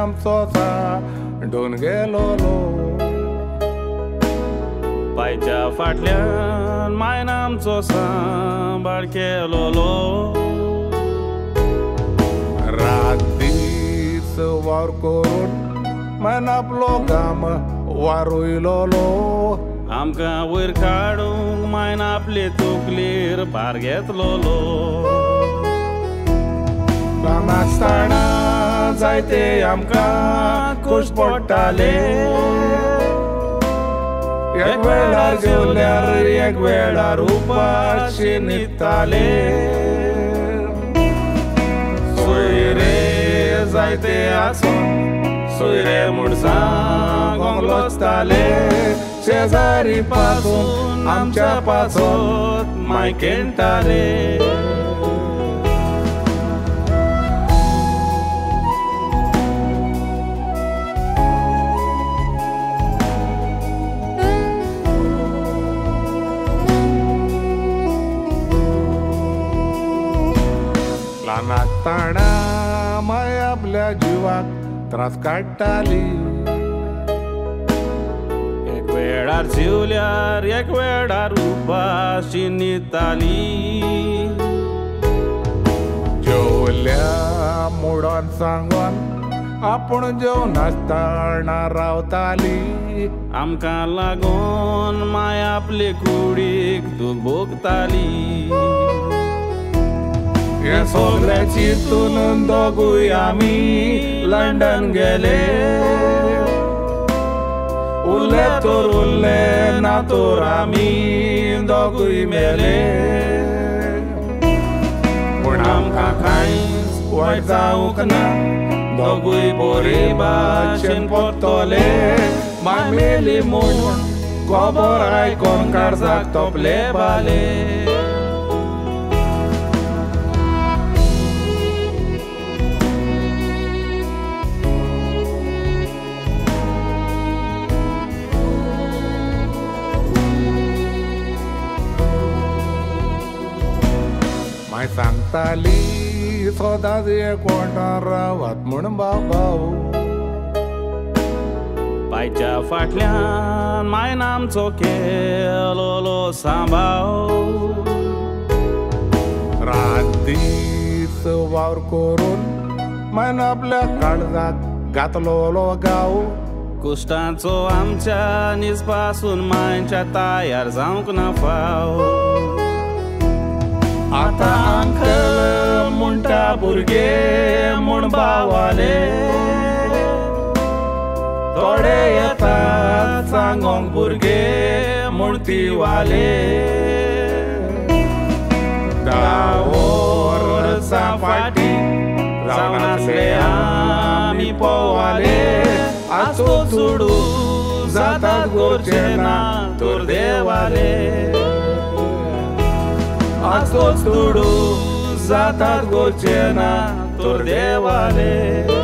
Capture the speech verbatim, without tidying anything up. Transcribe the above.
आमचो सांडून गेलोलो पायच्या फाटल्यान मायन आमचो सांबाळ केलोलो रात दीस वावर करून मायन आपलो घाम वारुयलोलो आमकां वयर काडूंक मायन आपले तकलेर भार घेतलोलो नासतना जायते आमकां कश्ट पडटाले एक वेळार जेवल्यार एक वेळार उपाशी न्हिदताले सोयरे जायते आसून सोयरे मुडसांग गोंगलोचताले शेजारी पासून आमच्या पासत मायकेंताले नासतना माय आपल्या जिवाक त्रास काडटाली एक वेळार जेवल्यार एक वेळार उपाशी न्हिदताली जेवल्या मुडोन सांगोन आपूण जेवनासतना रावताली आमकां लागून माय आपले कुडीक दूख भोगताली हे सगळे चिंतून दोगूय आमी लंडन गेले उरले तर उरले ना तर आमी दोगूय मेले पूण आमकां कांयच वायट जावंक ना दोगूय बरे भाशेन पडटले माय मेली म्हूण खबर आयकोन काळजाक तोपले बाले माय सांगताली सदांच एकवटान रावात म्हूण बाबाओ पायच्या फाटल्यान मायन आमचो केलोलो सांबाळ रात दीस वावर करून मायन आपल्या काळजाक घातलोलो गांव कुश्टांचो आमच्या नीज पासून मायच्या तयार जावंक ना फाव आतां अंकल म्हणटा भुरगे म्हूण भावाले थोडे येतात सांगोंक भुरगे म्हूण तिवाले धा वर्सां फाटीं जावन आसले आमी पोवाले आसो चुडू जातात गोरचे ना तर देवाले आसो चुडू जातात गोरचे ना तर देवाले